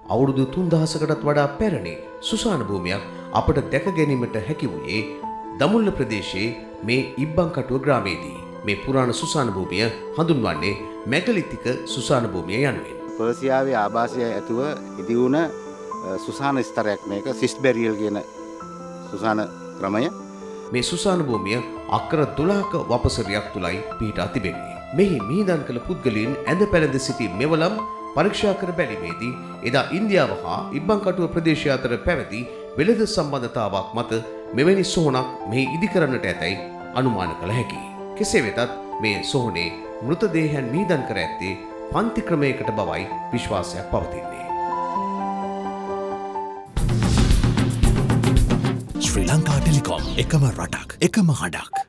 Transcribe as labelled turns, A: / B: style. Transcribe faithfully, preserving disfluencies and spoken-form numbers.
A: අවුරුදු තුන්දහසකටත් වඩා පැරණි සුසාන භූමියක් අපට දැක ගැනීමට හැකි වූයේ දමුල්ල ප්‍රදේශයේ මේ ඉබ්බන්කටුව ග්‍රාමයේදී. මේ පුරාණ සුසාන භූමිය හඳුන්වන්නේ මැගලිතික සුසාන භූමිය යනුවෙන්.
B: පර්සියාවේ ආభాසය ඇතුව ඉදි වුණ සුසාන ස්තරයක් මේක සිස්ට් බැරියල් කියන සුසාන ක්‍රමය.
A: මේ සුසාන භූමිය අක්කර දොළහක වපසරියක් තුලයි පිහිටා තිබෙන්නේ. මෙහි මිහිදන් කළ පුද්ගලයන් ඇඳ පැළඳ සිටි මෙවලම් පරීක්ෂා කර බැලීමේදී එදා ඉන්දියාව හා ඉබ්බන්කටුව ප්‍රදේශය අතර පැවති වෙළඳ සම්බන්ධතාවක් මත මෙවැනි සොහොනක් මෙහි ඉදි කරන්නට ඇතැයි අනුමාන කළ හැකියි. කෙසේ වෙතත් මේ සොහොනේ මෘතදේහයන් මිහිදන් කර ඇත්තේ පන්ති ක්‍රමයකට බවයි විශ්වාසයක් පවතින්නේ.
C: ශ්‍රී ලංකා ටෙලිකොම් එකම රටක් එකම හඬක්.